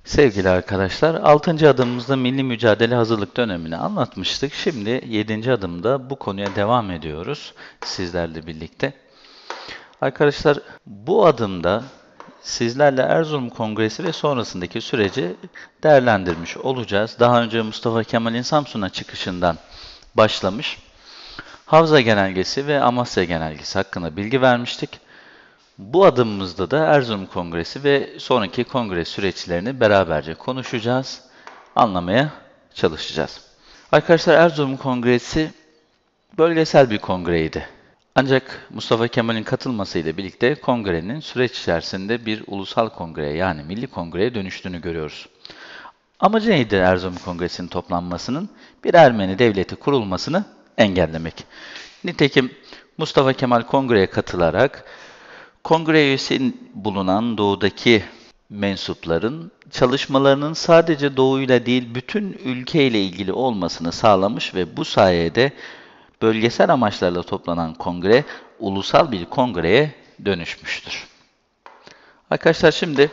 Sevgili arkadaşlar, 6. adımımızda milli mücadele hazırlık dönemini anlatmıştık. Şimdi 7. adımda bu konuya devam ediyoruz sizlerle birlikte. Arkadaşlar, bu adımda sizlerle Erzurum Kongresi ve sonrasındaki süreci değerlendirmiş olacağız. Daha önce Mustafa Kemal'in Samsun'a çıkışından başlamış, Havza Genelgesi ve Amasya Genelgesi hakkında bilgi vermiştik. Bu adımımızda da Erzurum Kongresi ve sonraki kongre süreçlerini beraberce konuşacağız, anlamaya çalışacağız. Arkadaşlar, Erzurum Kongresi bölgesel bir kongreydi. Ancak Mustafa Kemal'in katılmasıyla birlikte kongrenin süreç içerisinde bir ulusal kongreye, yani milli kongreye dönüştüğünü görüyoruz. Amacı neydi Erzurum Kongresi'nin toplanmasının? Bir Ermeni devleti kurulmasını engellemek. Nitekim Mustafa Kemal kongreye katılarak kongre üyesi bulunan doğudaki mensupların çalışmalarının sadece doğuyla değil bütün ülkeyle ilgili olmasını sağlamış ve bu sayede bölgesel amaçlarla toplanan kongre ulusal bir kongreye dönüşmüştür. Arkadaşlar, şimdi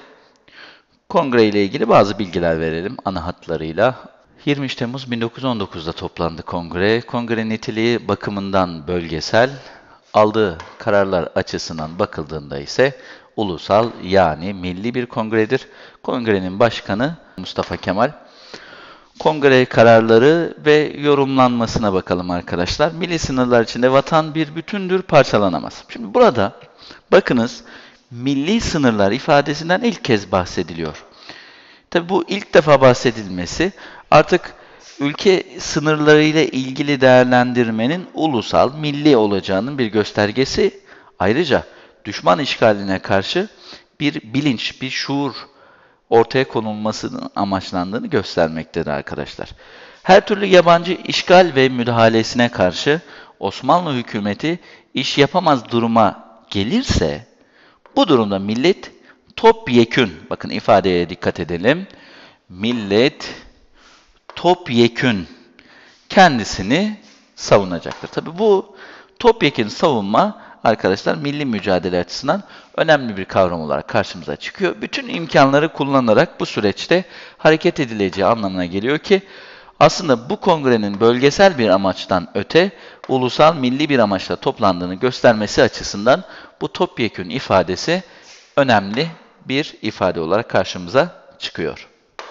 kongre ile ilgili bazı bilgiler verelim ana hatlarıyla. 23 Temmuz 1919'da toplandı kongre. Kongre niteliği bakımından bölgesel, aldığı kararlar açısından bakıldığında ise ulusal, yani milli bir kongredir. Kongrenin başkanı Mustafa Kemal. Kongre kararları ve yorumlanmasına bakalım arkadaşlar. Milli sınırlar içinde vatan bir bütündür, parçalanamaz. Şimdi burada bakınız, milli sınırlar ifadesinden ilk kez bahsediliyor. Tabi bu ilk defa bahsedilmesi artık ülke sınırlarıyla ilgili değerlendirmenin ulusal, milli olacağının bir göstergesi. Ayrıca düşman işgaline karşı bir bilinç, bir şuur ortaya konulmasının amaçlandığını göstermektedir arkadaşlar. Her türlü yabancı işgal ve müdahalesine karşı Osmanlı hükümeti iş yapamaz duruma gelirse, bu durumda millet topyekün, bakın ifadeye dikkat edelim, millet topyekün kendisini savunacaktır. Tabi bu topyekün savunma arkadaşlar milli mücadele açısından önemli bir kavram olarak karşımıza çıkıyor. Bütün imkanları kullanarak bu süreçte hareket edileceği anlamına geliyor ki aslında bu kongrenin bölgesel bir amaçtan öte ulusal milli bir amaçla toplandığını göstermesi açısından bu topyekün ifadesi önemli bir ifade olarak karşımıza çıkıyor.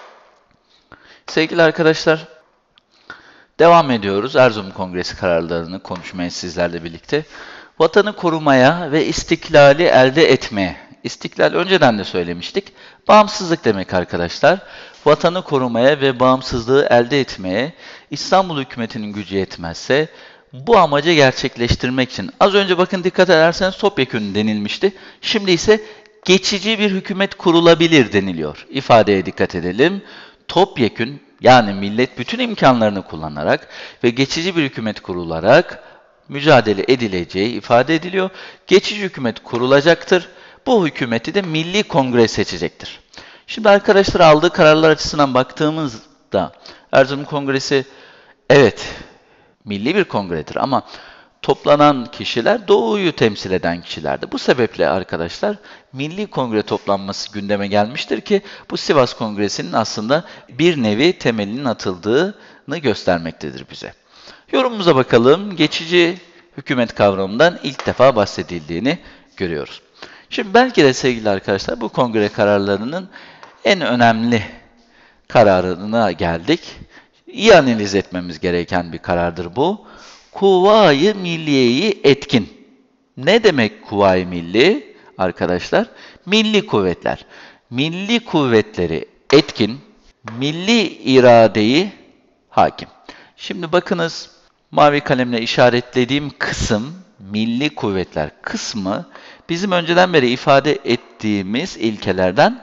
Sevgili arkadaşlar, devam ediyoruz Erzurum Kongresi kararlarını konuşmaya sizlerle birlikte. Vatanı korumaya ve istiklali elde etmeye. İstiklal önceden de söylemiştik. Bağımsızlık demek arkadaşlar. Vatanı korumaya ve bağımsızlığı elde etmeye İstanbul hükümetinin gücü yetmezse bu amacı gerçekleştirmek için az önce bakın dikkat ederseniz topyekün denilmişti. Şimdi ise geçici bir hükümet kurulabilir deniliyor. İfadeye dikkat edelim. Topyekün, yani millet bütün imkanlarını kullanarak ve geçici bir hükümet kurularak mücadele edileceği ifade ediliyor. Geçici hükümet kurulacaktır. Bu hükümeti de Milli Kongre seçecektir. Şimdi arkadaşlar, aldığı kararlar açısından baktığımızda Erzurum Kongresi evet milli bir kongredir ama toplanan kişiler Doğu'yu temsil eden kişilerdi. Bu sebeple arkadaşlar Milli Kongre toplanması gündeme gelmiştir ki bu Sivas Kongresi'nin aslında bir nevi temelinin atıldığını göstermektedir bize. Yorumumuza bakalım. Geçici hükümet kavramından ilk defa bahsedildiğini görüyoruz. Şimdi belki de sevgili arkadaşlar bu kongre kararlarının en önemli kararına geldik. İyi analiz etmemiz gereken bir karardır bu. Kuvayi Milliye'yi etkin. Ne demek Kuvayi Milli arkadaşlar? Milli kuvvetler. Milli kuvvetleri etkin, milli iradeyi hakim. Şimdi bakınız, mavi kalemle işaretlediğim kısım, milli kuvvetler kısmı bizim önceden beri ifade ettiğimiz ilkelerden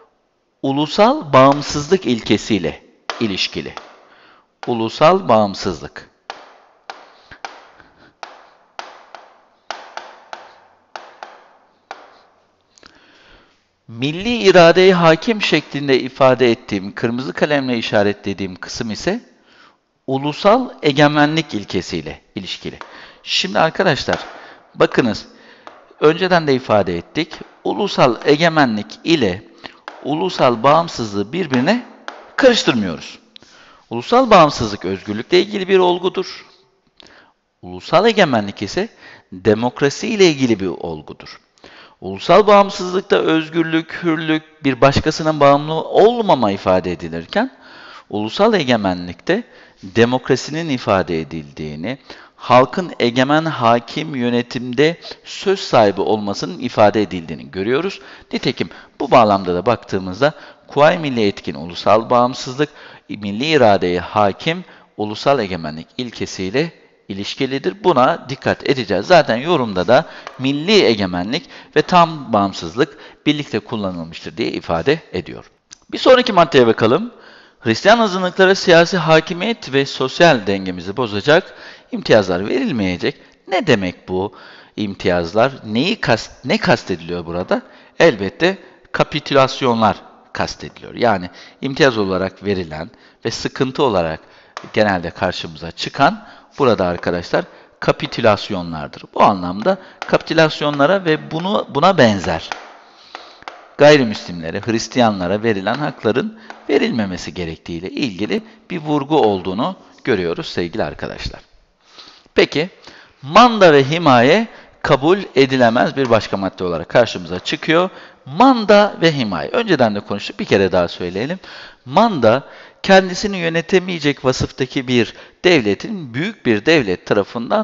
ulusal bağımsızlık ilkesiyle ilişkili. Ulusal bağımsızlık. Milli iradeyi hakim şeklinde ifade ettiğim, kırmızı kalemle işaretlediğim kısım ise ulusal egemenlik ilkesiyle ilişkili. Şimdi arkadaşlar, bakınız, önceden de ifade ettik. Ulusal egemenlik ile ulusal bağımsızlığı birbirine karıştırmıyoruz. Ulusal bağımsızlık özgürlükle ilgili bir olgudur. Ulusal egemenlik ise demokrasi ile ilgili bir olgudur. Ulusal bağımsızlıkta özgürlük, hürlük, bir başkasına bağımlı olmama ifade edilirken, ulusal egemenlikte demokrasinin ifade edildiğini, halkın egemen hakim yönetimde söz sahibi olmasının ifade edildiğini görüyoruz. Nitekim bu bağlamda da baktığımızda Kuvayi Milli Etkin ulusal bağımsızlık, milli iradeye hakim ulusal egemenlik ilkesiyle ilişkilidir. Buna dikkat edeceğiz. Zaten yorumda da milli egemenlik ve tam bağımsızlık birlikte kullanılmıştır diye ifade ediyor. Bir sonraki maddeye bakalım. Hristiyan azınlıklara siyasi hakimiyet ve sosyal dengemizi bozacak imtiyazlar verilmeyecek. Ne demek bu imtiyazlar? Ne kastediliyor burada? Elbette kapitülasyonlar kastediliyor. Yani imtiyaz olarak verilen ve sıkıntı olarak genelde karşımıza çıkan burada arkadaşlar kapitülasyonlardır. Bu anlamda kapitülasyonlara ve buna benzer gayrimüslimlere, Hristiyanlara verilen hakların verilmemesi gerektiğiyle ilgili bir vurgu olduğunu görüyoruz sevgili arkadaşlar. Peki, manda ve himaye kabul edilemez bir başka madde olarak karşımıza çıkıyor. Manda ve himaye. Önceden de konuştuk, bir kere daha söyleyelim. Manda, kendisini yönetemeyecek vasıftaki bir devletin büyük bir devlet tarafından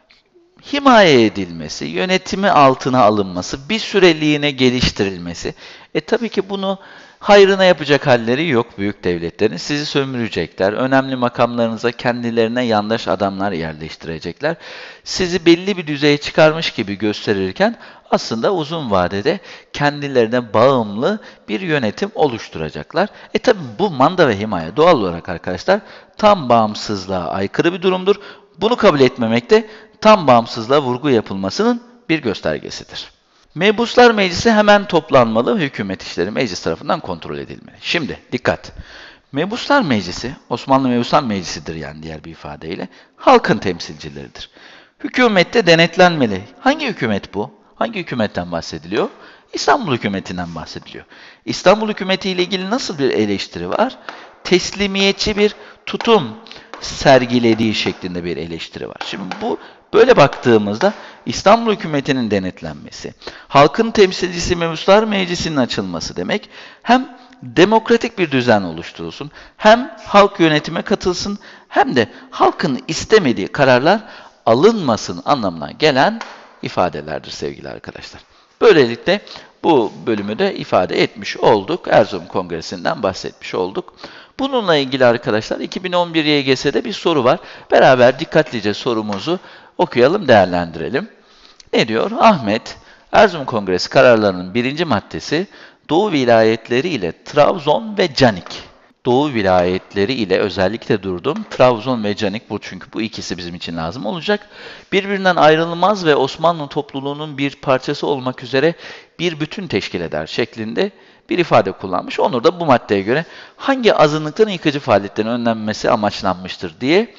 himaye edilmesi, yönetimi altına alınması, bir süreliğine geliştirilmesi. Tabii ki bunu hayrına yapacak halleri yok büyük devletlerin. Sizi sömürecekler, önemli makamlarınıza kendilerine yandaş adamlar yerleştirecekler. Sizi belli bir düzeye çıkarmış gibi gösterirken aslında uzun vadede kendilerine bağımlı bir yönetim oluşturacaklar. Tabii bu manda ve himaye doğal olarak arkadaşlar tam bağımsızlığa aykırı bir durumdur. Bunu kabul etmemek de tam bağımsızlığa vurgu yapılmasının bir göstergesidir. Mebuslar Meclisi hemen toplanmalı, hükümet işleri meclis tarafından kontrol edilmeli. Şimdi dikkat! Mebuslar Meclisi, Osmanlı Mebuslar Meclisi'dir yani diğer bir ifadeyle, halkın temsilcileridir. Hükümette denetlenmeli. Hangi hükümet bu? Hangi hükümetten bahsediliyor? İstanbul hükümetinden bahsediliyor. İstanbul hükümeti ile ilgili nasıl bir eleştiri var? Teslimiyetçi bir tutum sergilediği şeklinde bir eleştiri var. Şimdi bu böyle baktığımızda İstanbul hükümetinin denetlenmesi, halkın temsilcisi Mebuslar Meclisi'nin açılması demek hem demokratik bir düzen oluşturulsun, hem halk yönetime katılsın, hem de halkın istemediği kararlar alınmasın anlamına gelen ifadelerdir sevgili arkadaşlar. Böylelikle bu bölümü de ifade etmiş olduk. Erzurum Kongresi'nden bahsetmiş olduk. Bununla ilgili arkadaşlar 2011 YGS'de bir soru var. Beraber dikkatlice sorumuzu okuyalım, değerlendirelim. Ne diyor? Ahmet, Erzurum Kongresi kararlarının birinci maddesi Doğu vilayetleri ile Trabzon ve Canik. Doğu vilayetleri ile özellikle durdum. Trabzon ve Canik çünkü bu ikisi bizim için lazım olacak. Birbirinden ayrılmaz ve Osmanlı topluluğunun bir parçası olmak üzere bir bütün teşkil eder şeklinde bir ifade kullanmış. Onur da bu maddeye göre hangi azınlıkların yıkıcı faaliyetlerin önlenmesi amaçlanmıştır diye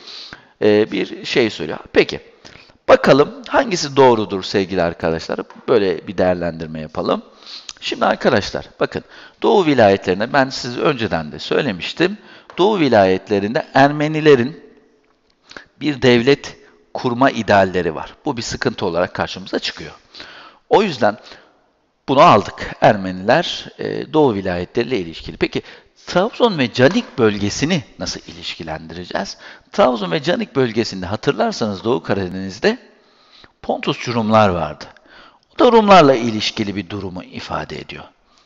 bir şey söylüyor. Peki, bakalım hangisi doğrudur sevgili arkadaşlar? Böyle bir değerlendirme yapalım. Şimdi arkadaşlar bakın Doğu vilayetlerine ben size önceden de söylemiştim. Doğu vilayetlerinde Ermenilerin bir devlet kurma idealleri var. Bu bir sıkıntı olarak karşımıza çıkıyor. O yüzden bunu aldık. Ermeniler Doğu vilayetleriyle ilişkili. Peki Trabzon ve Canik bölgesini nasıl ilişkilendireceğiz? Trabzon ve Canik bölgesinde hatırlarsanız Doğu Karadeniz'de Pontusçu Rumlar vardı. O da Rumlarla ilişkili bir durumu ifade ediyor.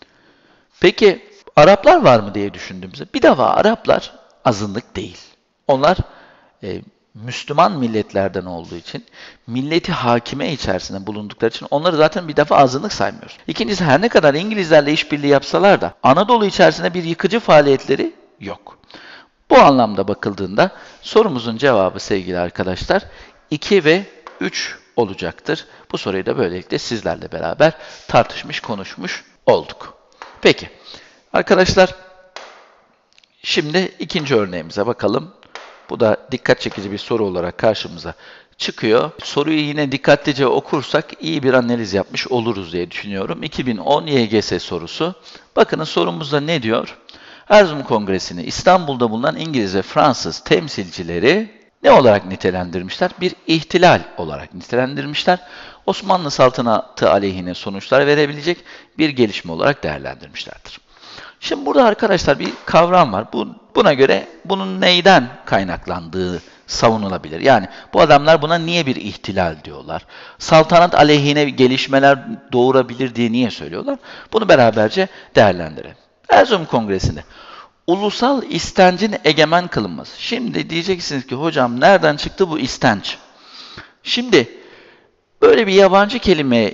Peki Araplar var mı diye düşündüğümüzde bir defa Araplar azınlık değil. Onlar Müslüman milletlerden olduğu için, milleti hakime içerisinde bulundukları için onları zaten bir defa azınlık saymıyoruz. İkincisi her ne kadar İngilizlerle işbirliği yapsalar da Anadolu içerisinde bir yıkıcı faaliyetleri yok. Bu anlamda bakıldığında sorumuzun cevabı sevgili arkadaşlar 2 ve 3 olacaktır. Bu soruyu da böylelikle sizlerle beraber tartışmış, konuşmuş olduk. Peki arkadaşlar şimdi ikinci örneğimize bakalım. Bu da dikkat çekici bir soru olarak karşımıza çıkıyor. Soruyu yine dikkatlice okursak iyi bir analiz yapmış oluruz diye düşünüyorum. 2010 YGS sorusu. Bakın sorumuzda ne diyor? Erzurum Kongresi'ni İstanbul'da bulunan İngiliz ve Fransız temsilcileri ne olarak nitelendirmişler? Bir ihtilal olarak nitelendirmişler. Osmanlı saltanatı aleyhine sonuçlar verebilecek bir gelişme olarak değerlendirmişlerdir. Şimdi burada arkadaşlar bir kavram var. Buna göre bunun neyden kaynaklandığı savunulabilir. Yani bu adamlar buna niye bir ihtilal diyorlar? Saltanat aleyhine gelişmeler doğurabilir diye niye söylüyorlar? Bunu beraberce değerlendirelim. Erzurum Kongresi'nde ulusal istencin egemen kılınması. Şimdi diyeceksiniz ki hocam nereden çıktı bu istenç? Şimdi böyle bir yabancı kelime,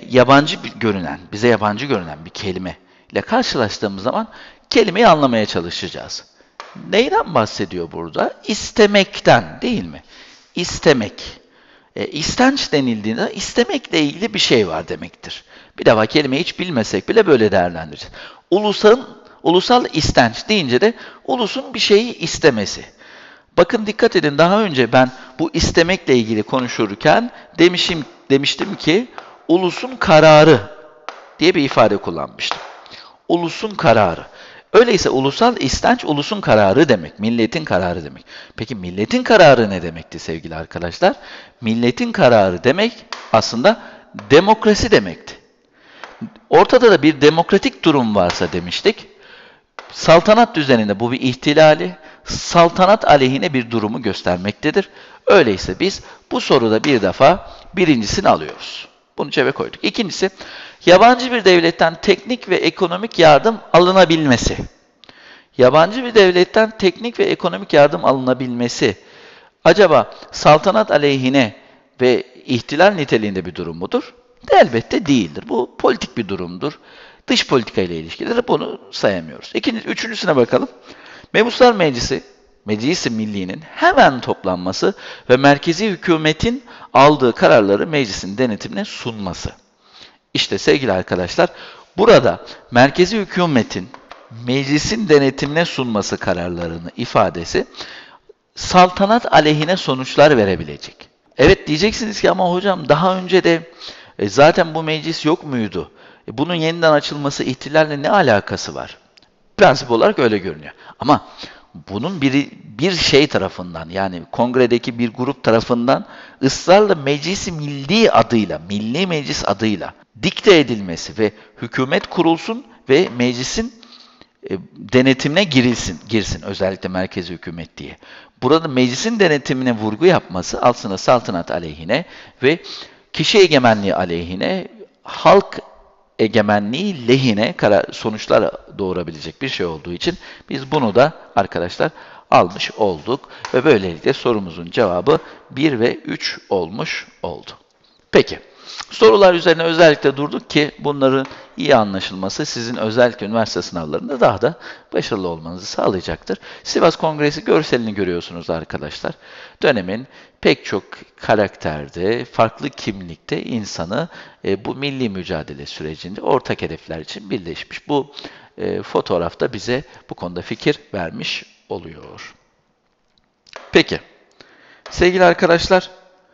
bize yabancı görünen bir kelime ile karşılaştığımız zaman kelimeyi anlamaya çalışacağız. Neyden bahsediyor burada? İstemekten, değil mi? İstemek. İstenç denildiğinde istemekle ilgili bir şey var demektir. Bir defa kelimeyi hiç bilmesek bile böyle değerlendireceğiz. Ulusal istenç deyince de ulusun bir şeyi istemesi. Bakın dikkat edin, daha önce ben bu istemekle ilgili konuşurken demiştim ki ulusun kararı diye bir ifade kullanmıştım. Ulusun kararı. Öyleyse ulusal istenç ulusun kararı demek, milletin kararı demek. Peki milletin kararı ne demekti sevgili arkadaşlar? Milletin kararı demek aslında demokrasi demekti. Ortada da bir demokratik durum varsa demiştik, saltanat düzeninde bu bir ihtilali, saltanat aleyhine bir durumu göstermektedir. Öyleyse biz bu soruda bir defa birincisini alıyoruz. Bunu cebe koyduk. İkincisi, yabancı bir devletten teknik ve ekonomik yardım alınabilmesi. Yabancı bir devletten teknik ve ekonomik yardım alınabilmesi acaba saltanat aleyhine ve ihtilal niteliğinde bir durum mudur? Elbette değildir. Bu politik bir durumdur. Dış politika ile ilişkilidir. Bunu sayamıyoruz. Üçüncüsüne bakalım. Mebuslar Meclisi, Meclis-i Milli'nin hemen toplanması ve merkezi hükümetin aldığı kararları meclisin denetimine sunması. İşte sevgili arkadaşlar, burada merkezi hükümetin meclisin denetimine sunması kararlarını ifadesi saltanat aleyhine sonuçlar verebilecek. Evet diyeceksiniz ki ama hocam daha önce de zaten bu meclis yok muydu? Bunun yeniden açılması ihtilalle ne alakası var? Prensip olarak öyle görünüyor. Ama bunun bir şey tarafından, yani kongredeki bir grup tarafından ısrarla Meclis-i Milli adıyla, Milli Meclis adıyla dikte edilmesi ve hükümet kurulsun ve meclisin denetimine girsin özellikle merkezi hükümet diye. Burada meclisin denetimine vurgu yapması aslında saltanat aleyhine ve kişi egemenliği aleyhine, halk egemenliği lehine sonuçlar doğurabilecek bir şey olduğu için biz bunu da arkadaşlar almış olduk ve böylelikle sorumuzun cevabı 1 ve 3 olmuş oldu. Peki, sorular üzerine özellikle durduk ki bunların iyi anlaşılması sizin özellikle üniversite sınavlarında daha da başarılı olmanızı sağlayacaktır. Sivas Kongresi görselini görüyorsunuz arkadaşlar. Dönemin pek çok karakterde, farklı kimlikte insanı bu milli mücadele sürecinde ortak hedefler için birleşmiş. Bu fotoğrafta bize bu konuda fikir vermiş oluyor. Peki, sevgili arkadaşlar,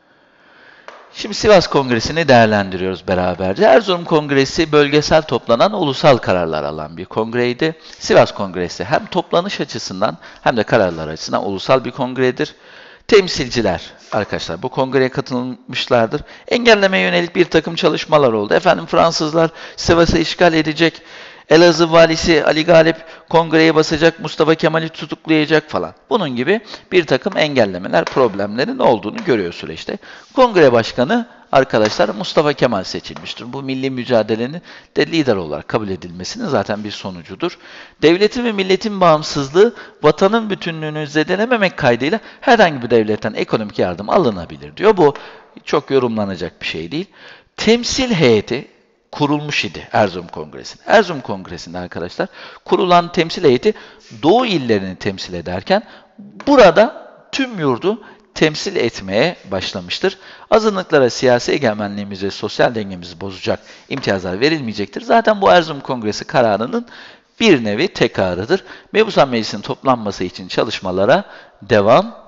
şimdi Sivas Kongresi'ni değerlendiriyoruz beraberce. Erzurum Kongresi bölgesel toplanan ulusal kararlar alan bir kongreydi. Sivas Kongresi hem toplanış açısından hem de kararlar açısından ulusal bir kongredir. Temsilciler arkadaşlar bu kongreye katılmışlardır. Engellemeye yönelik bir takım çalışmalar oldu. Fransızlar Sivas'ı işgal edecek. Elazığ valisi Ali Galip kongreye basacak, Mustafa Kemal'i tutuklayacak falan. Bunun gibi bir takım engellemeler, problemlerin olduğunu görüyor süreçte. Kongre başkanı arkadaşlar Mustafa Kemal seçilmiştir. Bu milli mücadelenin de lider olarak kabul edilmesinin zaten bir sonucudur. Devletin ve milletin bağımsızlığı, vatanın bütünlüğünü zedelememek kaydıyla herhangi bir devletten ekonomik yardım alınabilir diyor. Bu çok yorumlanacak bir şey değil. Temsil heyeti kurulmuş idi Erzurum Kongresi'nde. Erzurum Kongresi'nde arkadaşlar kurulan temsil heyeti Doğu illerini temsil ederken burada tüm yurdu temsil etmeye başlamıştır. Azınlıklara siyasi egemenliğimizi ve sosyal dengemizi bozacak imtiyazlar verilmeyecektir. Zaten bu Erzurum Kongresi kararının bir nevi tekrarıdır. Mebusan Meclisi'nin toplanması için çalışmalara devam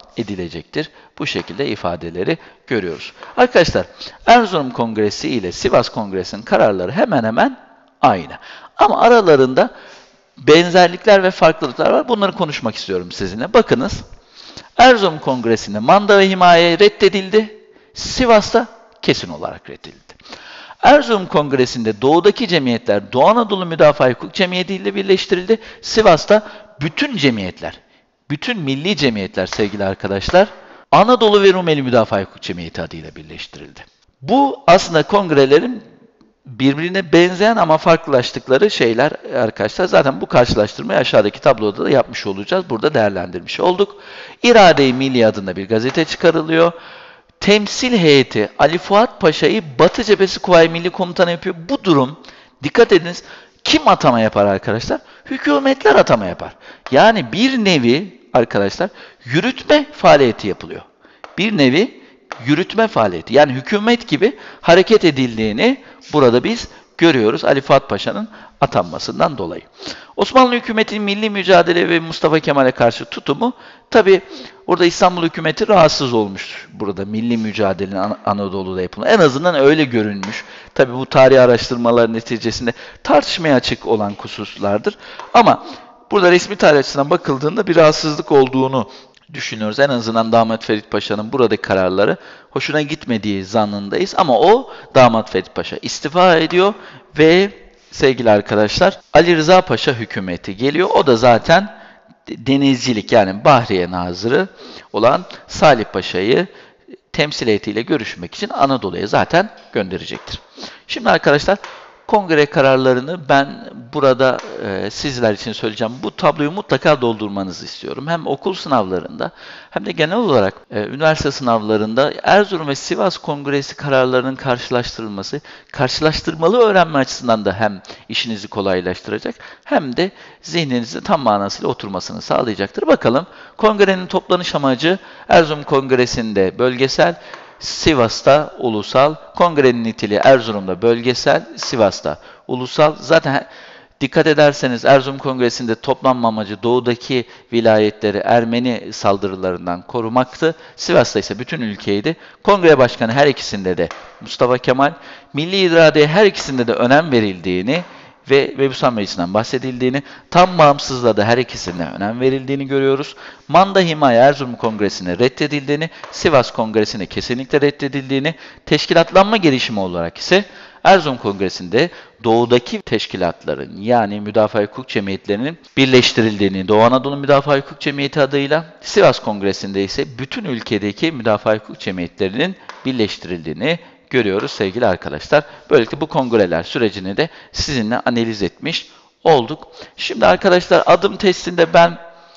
edilecektir. Bu şekilde ifadeleri görüyoruz. Arkadaşlar, Erzurum Kongresi ile Sivas Kongresi'nin kararları hemen hemen aynı. Ama aralarında benzerlikler ve farklılıklar var. Bunları konuşmak istiyorum sizinle. Bakınız, Erzurum Kongresi'nde manda ve himaye reddedildi. Sivas'ta kesin olarak reddedildi. Erzurum Kongresi'nde doğudaki cemiyetler Doğu Anadolu Müdafaa Hukuk Cemiyeti ile birleştirildi. Sivas'ta bütün cemiyetler, bütün milli cemiyetler sevgili arkadaşlar, Anadolu ve Rumeli Müdafaa Hukuk Cemiyeti adıyla birleştirildi. Bu aslında kongrelerin birbirine benzeyen ama farklılaştıkları şeyler arkadaşlar. Zaten bu karşılaştırmayı aşağıdaki tabloda da yapmış olacağız. Burada değerlendirmiş olduk. İrade-i Milli adında bir gazete çıkarılıyor. Temsil heyeti Ali Fuat Paşa'yı Batı Cephesi Kuvayi Milli Komutanı yapıyor. Bu durum, dikkat ediniz, kim atama yapar arkadaşlar? Hükümetler atama yapar. Yani bir nevi arkadaşlar yürütme faaliyeti yapılıyor. Bir nevi yürütme faaliyeti. Yani hükümet gibi hareket edildiğini burada biz görüyoruz Ali Fuat Paşa'nın atanmasından dolayı. Osmanlı hükümetinin milli mücadele ve Mustafa Kemal'e karşı tutumu, tabi orada İstanbul hükümeti rahatsız olmuş burada milli mücadelenin Anadolu'da yapılması. En azından öyle görünmüş. Tabi bu tarih araştırmaları neticesinde tartışmaya açık olan hususlardır. Ama burada resmi tarih açısından bakıldığında bir rahatsızlık olduğunu düşünüyoruz. En azından Damat Ferit Paşa'nın buradaki kararları hoşuna gitmediği zannındayız. Ama o Damat Ferit Paşa istifa ediyor ve sevgili arkadaşlar Ali Rıza Paşa hükümeti geliyor. O da zaten denizcilik yani Bahriye Nazırı olan Salih Paşa'yı temsil heyetiyle görüşmek için Anadolu'ya zaten gönderecektir. Şimdi arkadaşlar kongre kararlarını ben burada sizler için söyleyeceğim. Bu tabloyu mutlaka doldurmanızı istiyorum. Hem okul sınavlarında hem de genel olarak üniversite sınavlarında Erzurum ve Sivas Kongresi kararlarının karşılaştırılması, karşılaştırmalı öğrenme açısından da hem işinizi kolaylaştıracak hem de zihninizde tam manasıyla oturmasını sağlayacaktır. Bakalım kongrenin toplanış amacı Erzurum Kongresi'nde bölgesel, Sivas'ta ulusal, kongrenin niteliği Erzurum'da bölgesel, Sivas'ta ulusal. Zaten dikkat ederseniz Erzurum Kongresi'nde toplanma amacı doğudaki vilayetleri Ermeni saldırılarından korumaktı. Sivas'ta ise bütün ülkeydi. Kongre başkanı her ikisinde de Mustafa Kemal, milli iradeye her ikisinde de önem verildiğini ve Mebusan Meclisi'nden bahsedildiğini, tam bağımsızlığa da her ikisine önem verildiğini görüyoruz. Manda himaye Erzurum Kongresi'ne reddedildiğini, Sivas Kongresi'ne kesinlikle reddedildiğini, teşkilatlanma girişimi olarak ise Erzurum Kongresi'nde doğudaki teşkilatların yani Müdafaa Hukuk Cemiyetlerinin birleştirildiğini, Doğu Anadolu Müdafaa Hukuk Cemiyeti adıyla, Sivas Kongresi'nde ise bütün ülkedeki Müdafaa Hukuk Cemiyetlerinin birleştirildiğini görüyoruz sevgili arkadaşlar. Böylelikle bu kongreler sürecini de sizinle analiz etmiş olduk. Şimdi arkadaşlar adım testinde ben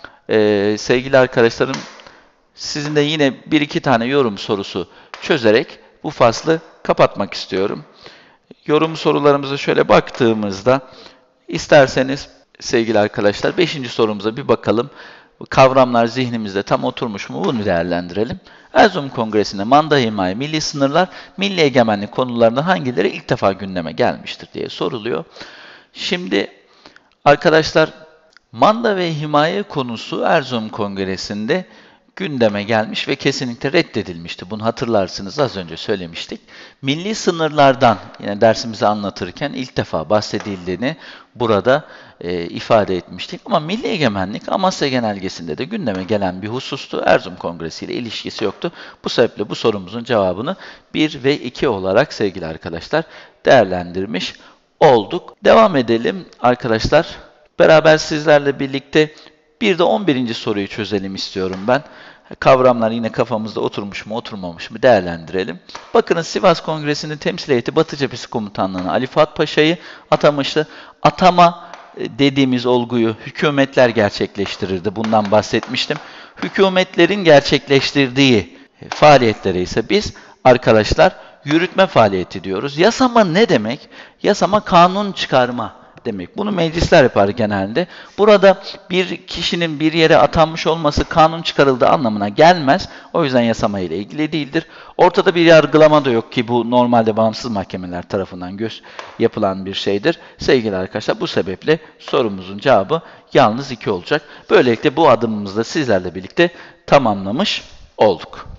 sevgili arkadaşlarım sizinle yine bir iki tane yorum sorusu çözerek bu faslı kapatmak istiyorum. Yorum sorularımıza şöyle baktığımızda isterseniz sevgili arkadaşlar 5. sorumuza bir bakalım. Kavramlar zihnimizde tam oturmuş mu bunu değerlendirelim. Erzurum Kongresi'nde manda himaye, milli sınırlar, milli egemenlik konularında hangileri ilk defa gündeme gelmiştir diye soruluyor. Şimdi arkadaşlar manda ve himaye konusu Erzurum Kongresi'nde gündeme gelmiş ve kesinlikle reddedilmişti. Bunu hatırlarsınız az önce söylemiştik. Milli sınırlardan yine dersimizi anlatırken ilk defa bahsedildiğini burada ifade etmiştik. Ama milli egemenlik Amasya Genelgesi'nde de gündeme gelen bir husustu. Erzurum Kongresi ile ilişkisi yoktu. Bu sebeple bu sorumuzun cevabını 1 ve 2 olarak sevgili arkadaşlar değerlendirmiş olduk. Devam edelim arkadaşlar. Beraber sizlerle birlikte bir de 11. soruyu çözelim istiyorum ben. Kavramlar yine kafamızda oturmuş mu oturmamış mı değerlendirelim. Bakınız Sivas Kongresi'nin temsil heyeti Batı Cephesi Komutanlığı'na Ali Fuat Paşa'yı atamıştı. Atama dediğimiz olguyu hükümetler gerçekleştirirdi. Bundan bahsetmiştim. Hükümetlerin gerçekleştirdiği faaliyetlere ise biz arkadaşlar yürütme faaliyeti diyoruz. Yasama ne demek? Yasama kanun çıkarma demek. Bunu meclisler yapar genelde. Burada bir kişinin bir yere atanmış olması kanun çıkarıldığı anlamına gelmez. O yüzden yasama ile ilgili değildir. Ortada bir yargılama da yok ki bu normalde bağımsız mahkemeler tarafından yapılan bir şeydir. Sevgili arkadaşlar, bu sebeple sorumuzun cevabı yalnız 2 olacak. Böylelikle bu adımımızı da sizlerle birlikte tamamlamış olduk.